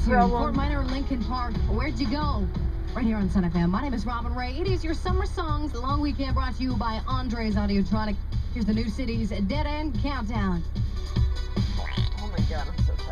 tune. Fort Minor, Lincoln Park. Where'd you go? Right here on Sun FM. My name is Robin Ray. It is your summer songs. The long weekend brought to you by Andre's Audiotronic. Here's the new city's Dead End Countdown. Oh my god, I'm so tired.